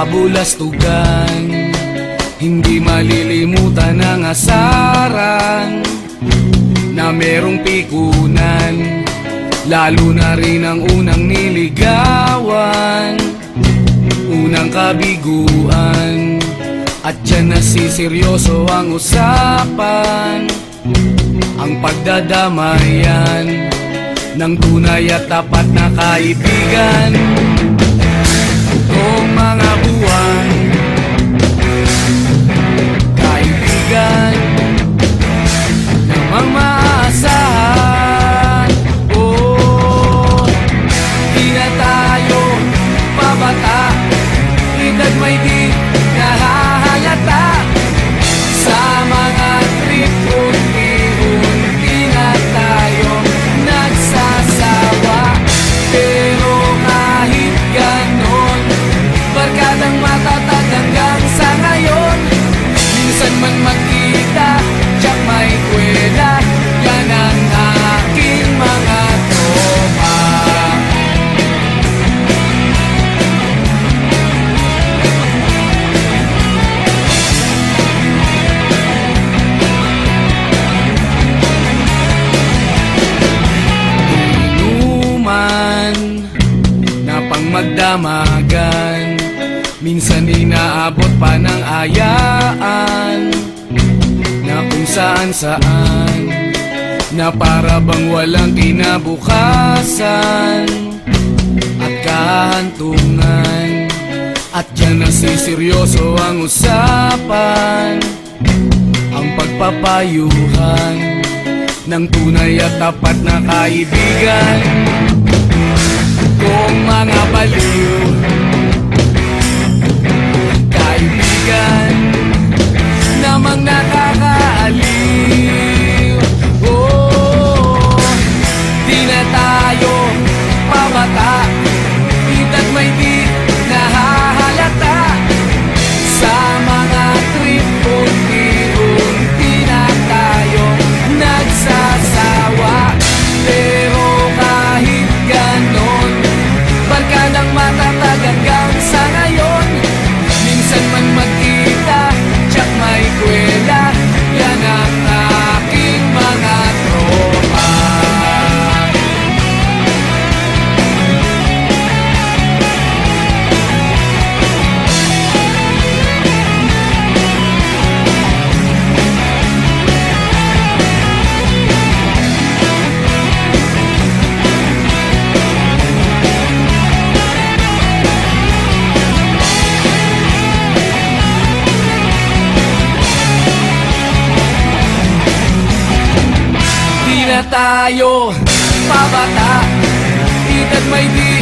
kabulastugan. Hindi malilimutan ang asaran na merong pikunan, lalo na rin ang unang niligawan, unang kabiguan. At dyan nasiseryoso ang usapan, ang pagdadamayan ng tunay at tapat na kaibigan. Kung mga buwan, kaibigan namang maasahan. Oh, di na tayo pabata, edad may di nahahalata. Sa mga trip unti-unti na tayo nagsasawa. Pero kahit ganon, barkadang matatag hanggang sa ngayon. Minsan man magkita, tiyak may kwela, yan ang aking mga tropa. Inuman na pang magdamagan, minsan inaabot pa ng ayaan, na kung saan-saan, na para bang walang kinabukasan at kahantungan. At dyan nasiseryoso ang usapan, ang pagpapayuhan ng tunay at tapat na kaibigan. Kung mga baliw, kaibigan namang nakakaaliw. Oh, di na tayo pabata, edad may di nahahalata. Sa mga trip unti-unti na tayo nagsasawa. Pero kahit ganon, barkadang matatag hanggang sa ngayon. Minsan man magkita, tiyak may kwela, yan ang aking mga tropa. Di na tayo pabata, edad may di